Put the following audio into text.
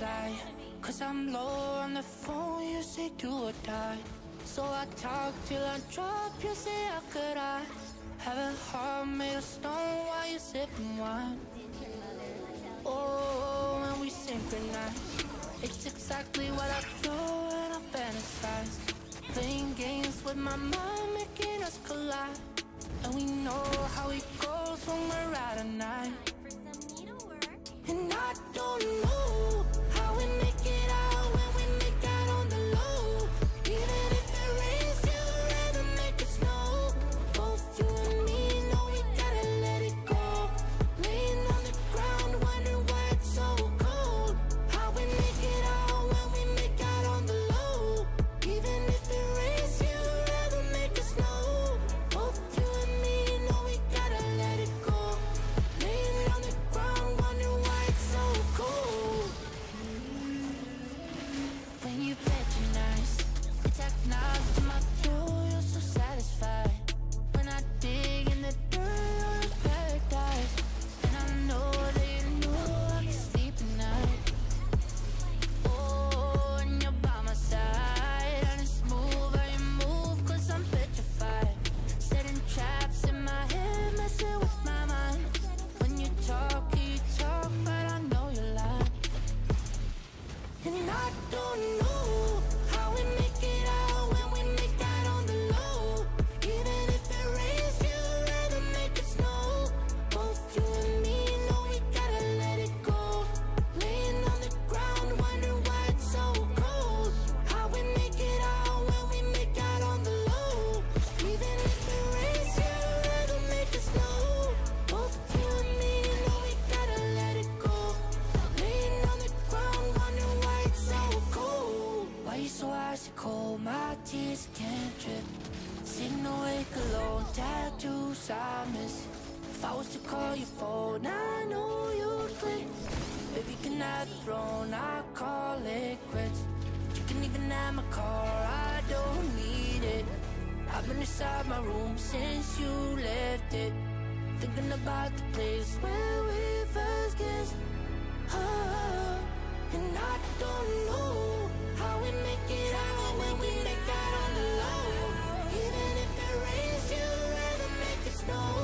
side. Cause I'm low on the phone, you say do or die. So I talk till I drop, you say how could I have a heart made of stone while you sipping wine. Oh, when we synchronize, it's exactly what I feel when I fantasize. Playing games with my mind, making us collide. And we know how it goes when we're out at night. And I don't know how we make it out when we make out on the low. Even if it rains, you'd rather make it snow. Both you and me know we gotta let it go. Laying on the ground, wondering why it's so cold. How we make it out when we make out on the low. Even if it rains, you'd rather make it snow. Both you and me know we gotta let it go. Laying on the ground, wondering why it's so cold. When you patronize, it's acknowledged in my flow, you're so satisfied. When I dig in the dirt, you're in paradise. And I know that you know I can sleep at night. Oh, and you're by my side, and it's smooth how you move, cause I'm petrified. Setting traps in my head, messing with my mind. When you talk, but I know you lie. And I don't know how we make it out when we make out on the low. Even if it rains, you'd rather make it snow. Both you and me know we gotta let it go. Laying on the ground, wondering why it's so cold. How we make it out when we make out on the low. Even if it rains, you'd rather make it snow. Both you and me know we gotta let it go. Laying on the ground, wondering why it's so cold. Why you so icy cold? My tears can't drip. Sitting awake alone, tattoos I miss. If I was to call your phone, I know you'd click. Baby, can I have the throne? I call it quits. You can even have my car, I don't need it. I've been inside my room since you left it, thinking about the place where we first kissed. Oh, and I don't know how we make it out when we make out on the low. Even if it rains, you'd rather make it snow.